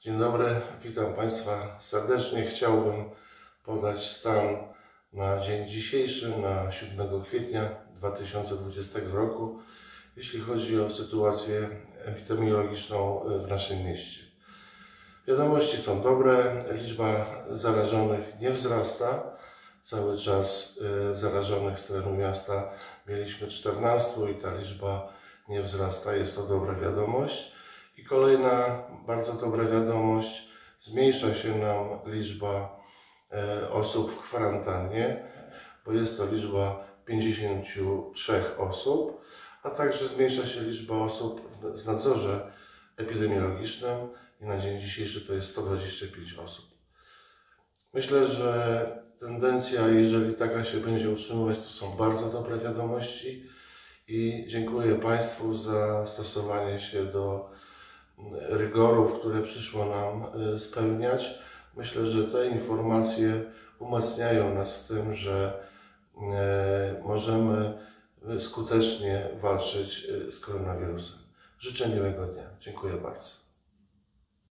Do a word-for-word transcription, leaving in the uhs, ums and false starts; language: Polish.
Dzień dobry, witam Państwa serdecznie. Chciałbym podać stan na dzień dzisiejszy, na siódmego kwietnia dwa tysiące dwudziestego roku, jeśli chodzi o sytuację epidemiologiczną w naszym mieście. Wiadomości są dobre, liczba zarażonych nie wzrasta. Cały czas zarażonych z terenu miasta mieliśmy czternastu i ta liczba nie wzrasta. Jest to dobra wiadomość. I kolejna bardzo dobra wiadomość, zmniejsza się nam liczba osób w kwarantannie, bo jest to liczba pięćdziesięciu trzech osób, a także zmniejsza się liczba osób w nadzorze epidemiologicznym i na dzień dzisiejszy to jest sto dwadzieścia pięć osób. Myślę, że tendencja, jeżeli taka się będzie utrzymywać, to są bardzo dobre wiadomości i dziękuję Państwu za stosowanie się do rygorów, które przyszło nam spełniać. Myślę, że te informacje umacniają nas w tym, że możemy skutecznie walczyć z koronawirusem. Życzę miłego dnia. Dziękuję bardzo.